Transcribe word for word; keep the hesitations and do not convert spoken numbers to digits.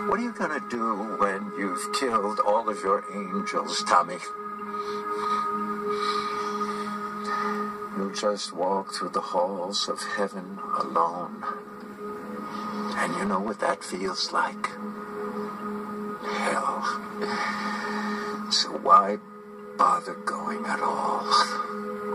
What are you gonna do when you've killed all of your angels, Tommy? You'll just walk through the halls of heaven alone. And you know what that feels like? Hell. So why bother going at all?